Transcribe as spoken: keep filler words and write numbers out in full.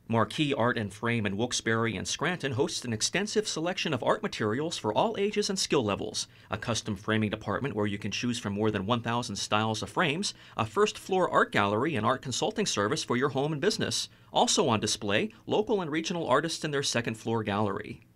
Marquee Art and Frame in Wilkes-Barre and Scranton hosts an extensive selection of art materials for all ages and skill levels, a custom framing department where you can choose from more than one thousand styles of frames, a first-floor art gallery and art consulting service for your home and business. Also on display, local and regional artists in their second-floor gallery.